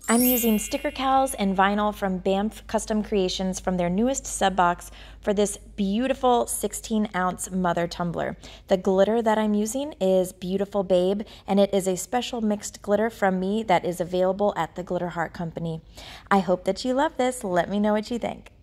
I'm using sticker cals and vinyl from Banff Custom Creations from their newest sub box for this beautiful 16-ounce mother tumbler. The glitter that I'm using is Beautiful Babe, and it is a special mixed glitter from me that is available at the Glitter Heart Company. I hope that you love this. Let me know what you think.